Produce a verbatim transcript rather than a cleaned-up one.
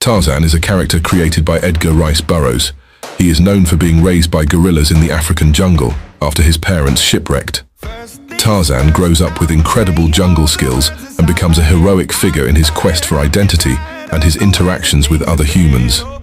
Tarzan is a character created by Edgar Rice Burroughs. He is known for being raised by gorillas in the African jungle after his parents shipwrecked. Tarzan grows up with incredible jungle skills and becomes a heroic figure in his quest for identity and his interactions with other humans.